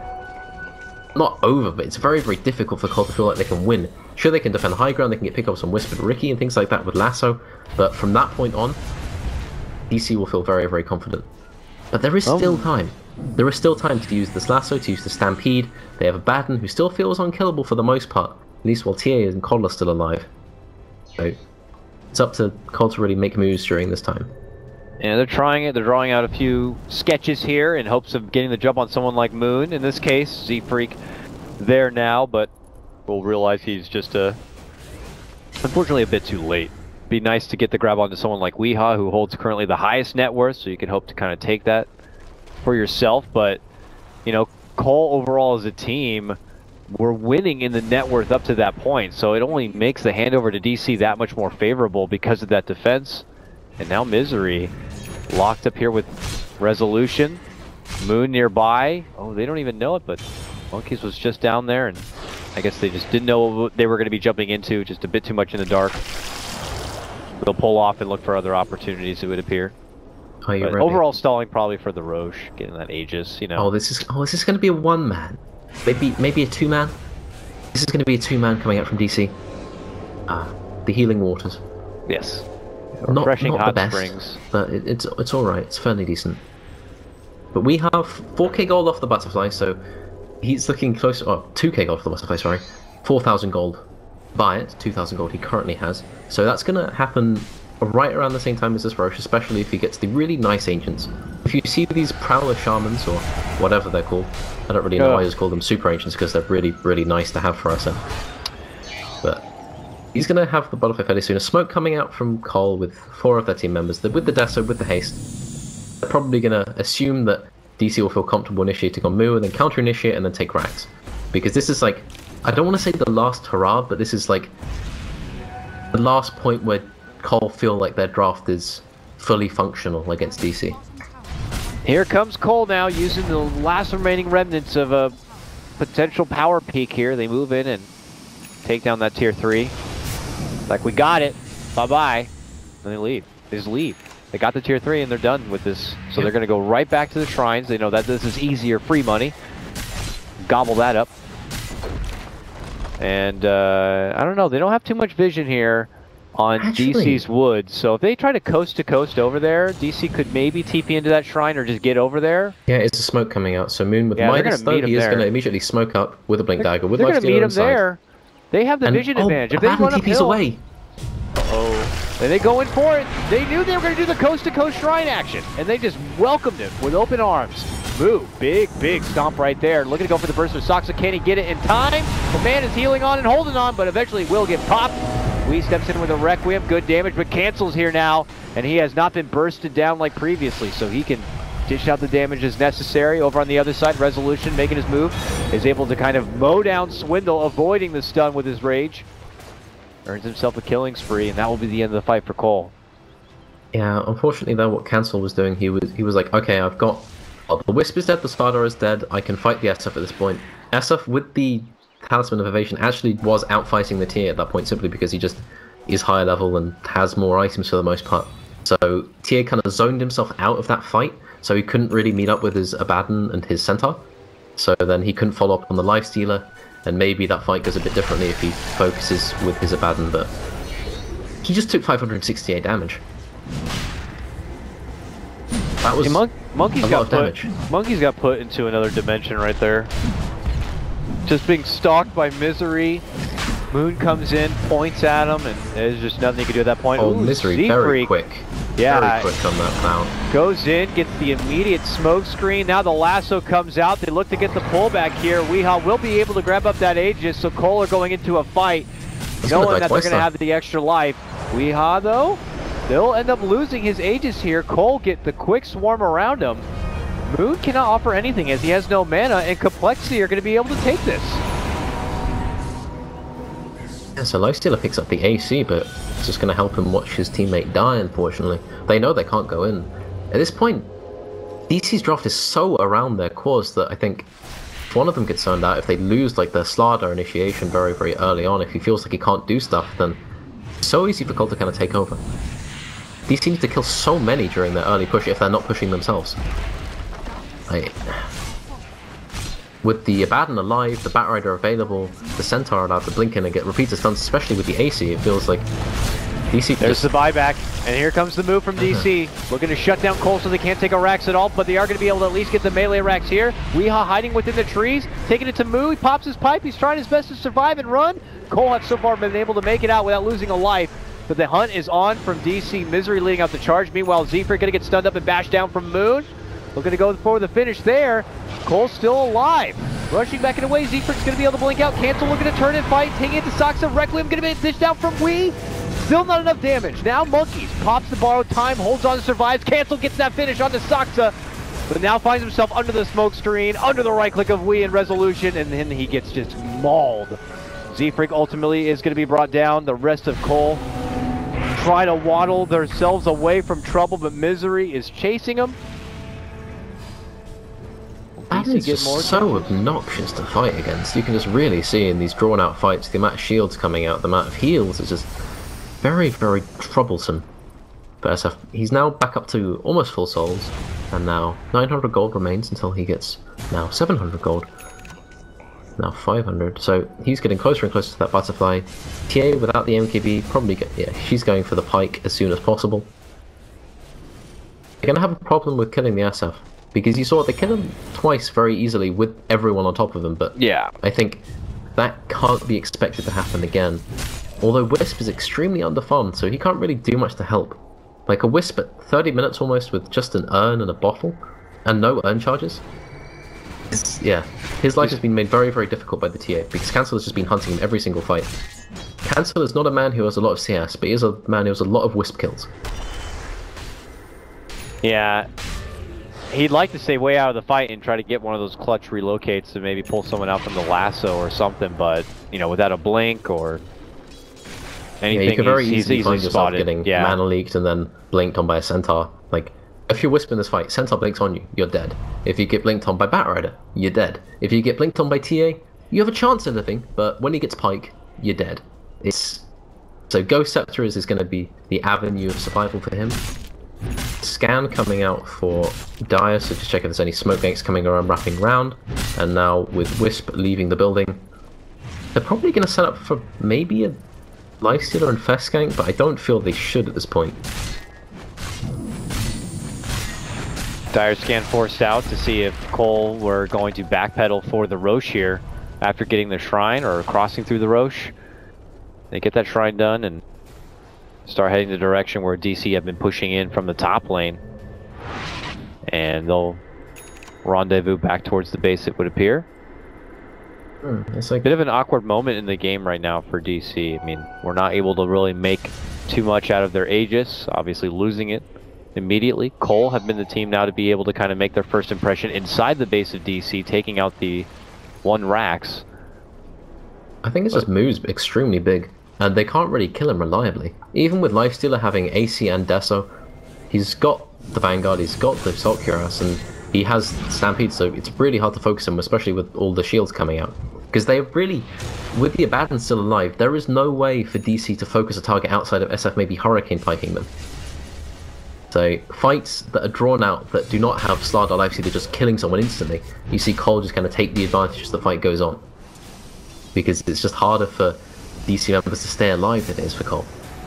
not over, but it's very, very difficult for coL to feel like they can win. Sure, they can defend high ground, they can get pickups on Whispered Ricky and things like that with Lasso, but from that point on, DC will feel very, very confident. But there is still time. There is still time to use this Lasso, to use the Stampede. They have a Baden who still feels unkillable for the most part, at least while TA and coL are still alive. So it's up to coL to really make moves during this time. Yeah, they're trying it. They're drawing out a few sketches here in hopes of getting the jump on someone like Moon. In this case, Z-Freak there now, but we'll realize he's just unfortunately a bit too late. Be nice to get the grab onto someone like Weeha, who holds currently the highest net worth, so you can hope to kind of take that for yourself. But, you know, coL overall as a team, we're winning in the net worth up to that point, so it only makes the handover to DC that much more favorable because of that defense. And now Misery locked up here with Resolution. Moon nearby. Oh, they don't even know it, but Monkeys was just down there, and I guess they just didn't know what they were going to be jumping into, just a bit too much in the dark. They'll pull off and look for other opportunities, it would appear. Are you ready? Overall stalling probably for the Roche, getting that Aegis, you know. Oh, this is going to be a one-man. Maybe a two-man. This is going to be a two-man coming out from DC. The Healing Waters. Yes. Not Refreshing hot the best, springs. but it's all right. It's fairly decent. But we have 4k gold off the butterfly, so he's looking close. Oh, 2k gold for the butterfly. Sorry, 4,000 gold. Buy it. 2,000 gold he currently has. So that's gonna happen right around the same time as this Roche, especially if he gets the really nice ancients. If you see these Prowler Shamans or whatever they're called, I don't really know why I just call them Super Ancients because they're really, really nice to have for us. But he's going to have the butterfly fairly soon. A smoke coming out from coL with 4 of their team members. With the Deso, with the haste, they're probably going to assume that DC will feel comfortable initiating on Mu and then counter-initiate and then take Rax. Because this is like, I don't want to say the last hurrah, but this is like the last point where coL feel like their draft is fully functional against DC. Here comes coL now, using the last remaining remnants of a potential power peak here. They move in and take down that tier 3. Like, we got it. Bye-bye. And they leave. They just leave. They got the tier 3 and they're done with this. So they're going to go right back to the shrines. They know that this is easier free money. Gobble that up. And, I don't know. They don't have too much vision here on DC's woods. So if they try to coast over there, DC could maybe TP into that shrine or just get over there. Yeah, it's a smoke coming out. So Moon with Midas, though, he is going to immediately smoke up with a Blink Dagger. With they're going to meet him there. They have the vision advantage. If they run uphill, away. Uh-oh. And they go in for it. They knew they were going to do the coast-to-coast shrine action, and they just welcomed him with open arms. Moo, big stomp right there. Looking to go for the burst of Soxa. Can he get it in time? The man is healing on and holding on, but eventually will get popped. Wee steps in with a Requiem, good damage, but cancels here now, and he has not been bursted down like previously, so he can dish out the damage as necessary. Over on the other side, Resolution making his move, is able to kind of mow down Swindle, avoiding the stun with his rage. Earns himself a killing spree, and that will be the end of the fight for coL. Yeah, unfortunately though, what Cancel was doing, he was like, okay, I've got... Oh, the Wisp is dead, the Slardar is dead, I can fight the SF at this point. SF, with the Talisman of Evasion, actually was outfighting the TA at that point, simply because he just is higher level and has more items for the most part. So TA kind of zoned himself out of that fight, so he couldn't really meet up with his Abaddon and his Centaur. So then he couldn't follow up on the Lifestealer, and maybe that fight goes a bit differently if he focuses with his Abaddon, but he just took 568 damage. That was Monkey's got put into another dimension right there. Just being stalked by Misery. Moon comes in, points at him, and there's just nothing he can do at that point. Oh, Misery, very quick. Yeah, very quick on that clown. Goes in, gets the immediate smoke screen. Now the lasso comes out. They look to get the pullback here. Weehaw will be able to grab up that Aegis, so coL are going into a fight, knowing that they're going to have the extra life. Weehaw, though, they'll end up losing his Aegis here. coL get the quick swarm around him. Moon cannot offer anything as he has no mana, and Complexity are going to be able to take this. Yeah, so Lifestealer picks up the AC, but it's just going to help him watch his teammate die, unfortunately. They know they can't go in. At this point, DC's draft is so around their cause that I think if one of them gets zoned out, if they lose like their Slardar initiation very, very early on, if he feels like he can't do stuff, then it's so easy for coL to kind of take over. DC needs to kill so many during their early push if they're not pushing themselves. With the Abaddon alive, the Batrider available, the Centaur allowed to blink in and get repeated stuns, especially with the AC, it feels like DC... There's the buyback, and here comes the move from DC. Looking to shut down coL so they can't take a Rax at all, but they are going to be able to at least get the melee Rax here. Weehaw hiding within the trees, taking it to Moo, he pops his pipe, he's trying his best to survive and run. coL has so far been able to make it out without losing a life, but the hunt is on from DC. Misery leading out the charge. Meanwhile, Zephyr going to get stunned up and bashed down from Moon. Looking to go for the finish there. coL's still alive. Rushing back in away. Zephyr's going to be able to blink out. Cancel looking to turn and fight. Taking it to Soxa. Requiem going to be dished out from Wee. Still not enough damage. Now Monkeys pops the borrowed time. Holds on, survives. Cancel gets that finish onto Soxa. But now finds himself under the smoke screen. Under the right click of Wee and Resolution. And then he gets just mauled. Zephyr ultimately is going to be brought down. The rest of coL try to waddle themselves away from trouble. But Misery is chasing him. That is just so obnoxious to fight against. You can just really see in these drawn out fights the amount of shields coming out, the amount of heals is just very, very troublesome. But SF, he's now back up to almost full souls, and now 900 gold remains until he gets now 700 gold. Now 500, so he's getting closer and closer to that butterfly. TA without the MKB probably she's going for the pike as soon as possible. They're going to have a problem with killing the SF. Because you saw they killed him twice very easily with everyone on top of them, but yeah, I think that can't be expected to happen again. Although Wisp is extremely underfarmed, so he can't really do much to help. Like a Wisp at 30 minutes almost with just an urn and a bottle, and no urn charges. Yeah, his life has been made very, very difficult by the TA, because Cancel has just been hunting him every single fight. Cancel is not a man who has a lot of CS, but he is a man who has a lot of Wisp kills. Yeah. He'd like to stay way out of the fight and try to get one of those clutch relocates to maybe pull someone out from the lasso or something, but, you know, without a blink or anything, yeah, you can very easily find yourself spotted. Getting mana leaked and then blinked on by a Centaur. Like, if you're Wisp in this fight, Centaur blinks on you, you're dead. If you get blinked on by Batrider, you're dead. If you get blinked on by TA, you have a chance of living, but when he gets Pike, you're dead. So Ghost Scepter is going to be the avenue of survival for him. Scan coming out for Dire, so just check if there's any smoke ganks coming around, wrapping around. And now with Wisp leaving the building, they're probably going to set up for maybe a Lifestealer and Fest gank, but I don't feel they should at this point. Dire scan forced out to see if coL were going to backpedal for the Roche here after getting the shrine or crossing through the Roche. They get that shrine done and start heading the direction where DC have been pushing in from the top lane. And they'll rendezvous back towards the base, it would appear. It's like... Bit of an awkward moment in the game right now for DC. I mean, we're not able to really make too much out of their Aegis, obviously losing it immediately. coL have been the team now to be able to kind of make their first impression inside the base of DC, taking out the 1 Rax. I think it's just Moo's extremely big, and they can't really kill him reliably. Even with Lifestealer having AC and Deso, he's got the Vanguard, he's got the Assault Cuirass, and he has Stampede, so it's really hard to focus him, especially with all the shields coming out. Because they really, with the Abaddon still alive, there is no way for DC to focus a target outside of SF maybe Hurricane piking them. So fights that are drawn out that do not have Slardar Lifestealer just killing someone instantly, you see coL just kind of take the advantage as the fight goes on. Because it's just harder for DC members to stay alive than it is for coL.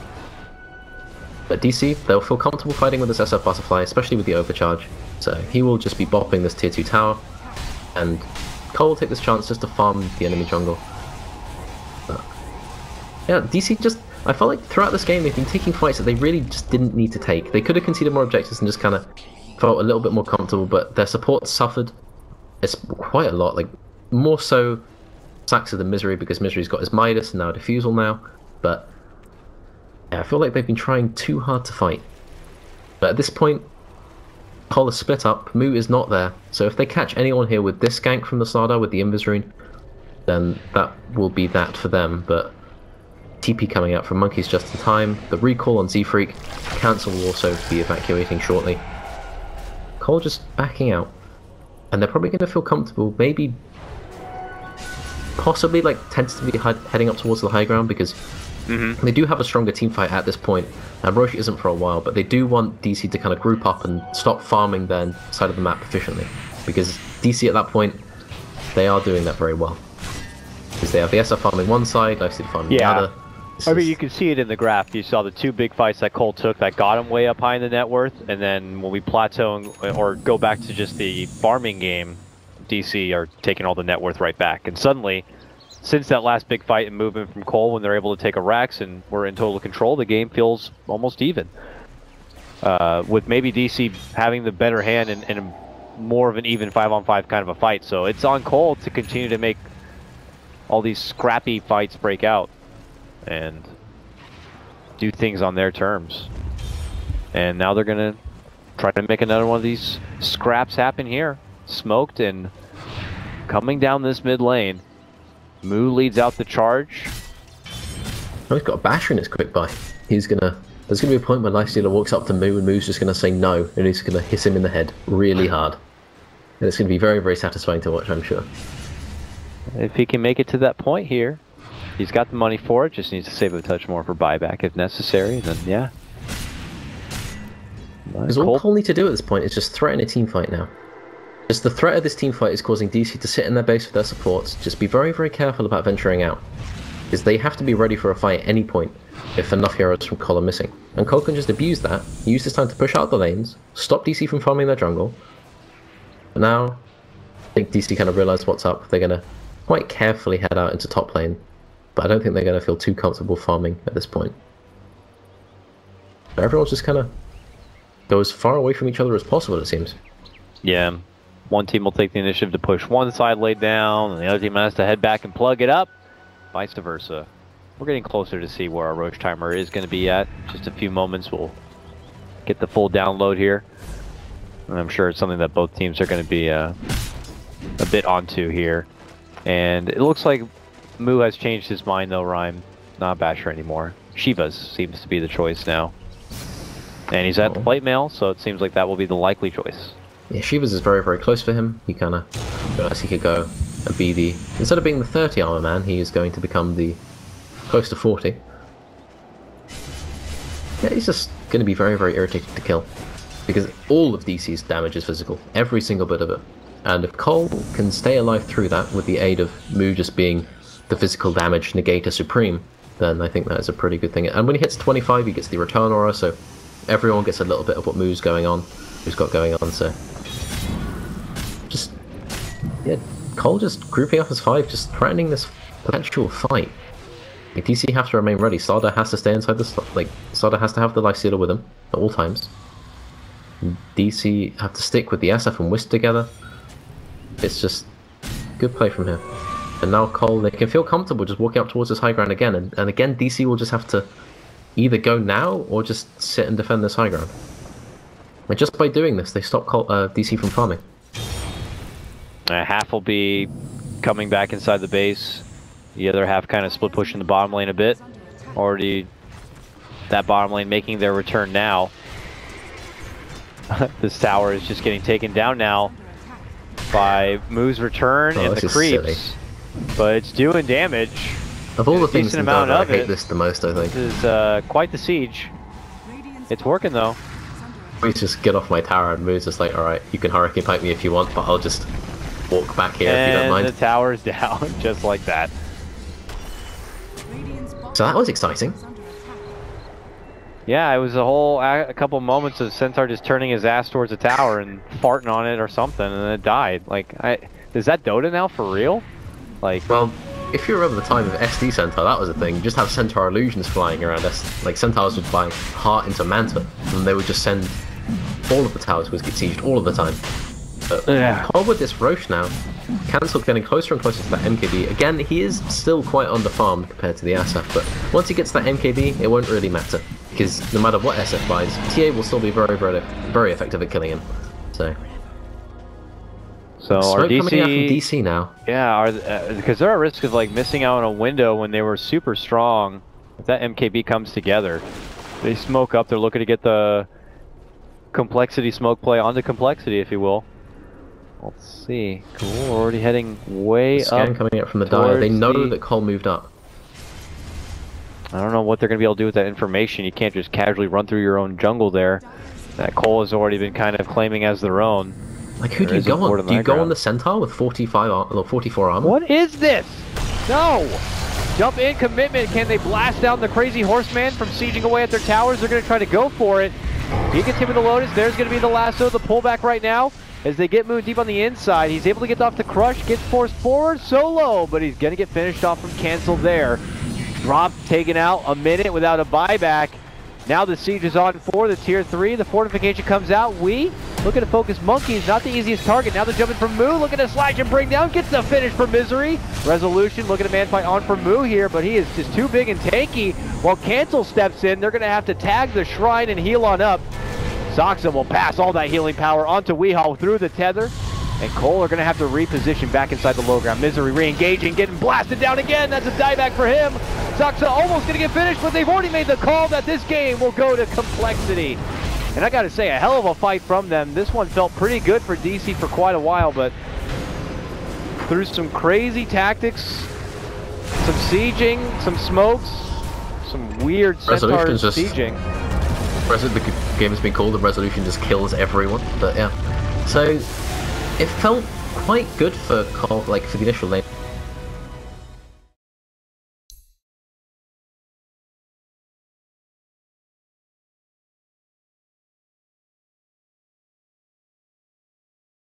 But DC, they'll feel comfortable fighting with this SF Butterfly, especially with the overcharge. So he will just be bopping this tier 2 tower, and coL will take this chance just to farm the enemy jungle. But yeah, DC just, I felt like throughout this game they've been taking fights that they really just didn't need to take. They could have conceded more objectives and just kind of felt a little bit more comfortable, but their support suffered. It's quite a lot, like more so Saxa than Misery, because Misery's got his Midas and now Diffusal now. But yeah, I feel like they've been trying too hard to fight. But at this point, coL is split up, Moo is not there, so if they catch anyone here with this gank from the Slardar with the Invis Rune, then that will be that for them. But TP coming out from Monkeys just in time, the recall on Z-Freak, Cancel will also be evacuating shortly. coL just backing out, and they're probably going to feel comfortable, maybe possibly like tentatively heading up towards the high ground, because they do have a stronger team fight at this point, and Roche isn't for a while, but they do want DC to kind of group up and stop farming their side of the map efficiently, because DC at that point, they are doing that very well. Because they have the SF farming one side, Lifestealer farming the other. I mean, you can see it in the graph. You saw the 2 big fights that coL took that got him way up high in the net worth, and then when we plateau or go back to just the farming game, DC are taking all the net worth right back. And suddenly, since that last big fight and movement from coL, when they're able to take a Rax and we're in total control, the game feels almost even. With maybe DC having the better hand and more of an even 5-on-5 kind of a fight. So it's on coL to continue to make all these scrappy fights break out and do things on their terms. And now they're going to try to make another one of these scraps happen here. Smoked and coming down this mid lane. Moo leads out the charge. Oh, he's got a basher in his quick buy. There's gonna be a point where Lifestealer walks up to Moo and Moo's just gonna say no, and he's gonna hit him in the head really hard. And it's gonna be very, very satisfying to watch, I'm sure. If he can make it to that point here, he's got the money for it, just needs to save a touch more for buyback if necessary, then yeah. Because all coL need to do at this point is just threaten a team fight now. Just the threat of this team fight is causing DC to sit in their base with their supports. Just be very, very careful about venturing out, because they have to be ready for a fight at any point if enough heroes from coL are missing. And coL can just abuse that, use this time to push out the lanes, stop DC from farming their jungle. But now, I think DC kind of realise what's up. They're going to quite carefully head out into top lane, but I don't think they're going to feel too comfortable farming at this point. So everyone's just kind of go as far away from each other as possible, it seems. Yeah. One team will take the initiative to push one side laid down, and the other team has to head back and plug it up. Vice versa. We're getting closer to see where our Roche timer is going to be at. Just a few moments, we'll get the full download here. And I'm sure it's something that both teams are going to be a bit onto here. And it looks like Moo has changed his mind though, Rhyme. Not Basher anymore. Shiva's seems to be the choice now. And he's at the plate mail, so it seems like that will be the likely choice. Yeah, Shiva's is very, very close for him. He kind of realized he could go and be the... Instead of being the 30 armor man, he is going to become the close to 40. Yeah, he's just going to be very, very irritating to kill. Because all of DC's damage is physical. Every single bit of it. And if coL can stay alive through that with the aid of Moo just being the physical damage negator supreme, then I think that is a pretty good thing. And when he hits 25, he gets the return aura, so everyone gets a little bit of what Moo's got going on, so... Just... Yeah, coL just grouping up as 5, just threatening this potential fight. Like, DC have to remain ready. Slardar has to stay inside the... Slardar has to have the Lifestealer with him at all times. DC have to stick with the SF and Wisp together. It's just good play from here. And now coL, they can feel comfortable just walking up towards this high ground again. And again, DC will just have to either go now or just sit and defend this high ground. And just by doing this, they stop DC from farming. Half will be coming back inside the base. The other half kind of split pushing the bottom lane a bit. Already that bottom lane making their return now. This tower is just getting taken down now by Moo's return and the creeps. But it's doing damage. Of all the things in Dota, I hate this the most, I think. This is quite the siege. It's working though. Please just get off my tower, and Moo's just like, alright, you can hurricane pipe me if you want, but I'll just walk back here if you don't mind. And the tower's down, just like that. So that was exciting. Yeah, it was a couple moments of Centaur just turning his ass towards the tower and farting on it or something, and then it died. Like, is that Dota now for real? Like, well, if you remember the time of SD Centaur, that was a thing. You just have Centaur illusions flying around us. Like, Centaurs would fly Heart into Manta, and they would just send all of the towers would get sieged all of the time. But yeah. coL with this Roche now, Cancel getting closer and closer to that MKB. Again, he is still quite underfarmed compared to the SF, but once he gets that MKB, it won't really matter. Because no matter what SF buys, TA will still be very, very, very effective at killing him. So our DC coming out from DC now. Yeah, because they're at risk of like missing out on a window when they were super strong. If that MKB comes together, they smoke up. They're looking to get the complexity smoke play onto complexity, if you will. Let's see. Cool. We're already heading way up. Scan coming out from the dive. They know that coL moved up. I don't know what they're going to be able to do with that information. You can't just casually run through your own jungle there. That coL has already been kind of claiming as their own. Like, who do you go on? Do you go on the Centaur with 44 armor? What is this? No! Jump in, commitment. Can they blast down the crazy horseman from sieging away at their towers? They're going to try to go for it. He gets hit with the Lotus. There's going to be the lasso, the pullback right now. As they get Moon deep on the inside, he's able to get off the crush, gets forced forward solo, but he's going to get finished off from cancel there. Drop taken out a minute without a buyback. Now the siege is on for the tier 3. The fortification comes out. We looking to focus Monkeys, not the easiest target. Now they're jumping from Moo, looking to slash and bring down, gets the finish for Misery. Resolution looking to man fight on for Moo here, but he is just too big and tanky. While Cancel steps in, they're going to have to tag the shrine and heal on up. Zoxa will pass all that healing power onto Weehall through the tether. And coL are going to have to reposition back inside the low ground. Misery re-engaging, getting blasted down again. That's a dieback for him. Zoxa almost going to get finished, but they've already made the call that this game will go to complexity. And I got to say, a hell of a fight from them. This one felt pretty good for DC for quite a while, but through some crazy tactics, some sieging, some smokes, some weird Centaur sieging. The game has been called the Resolution just kills everyone, but yeah. So it felt quite good for coL, like for the initial lane.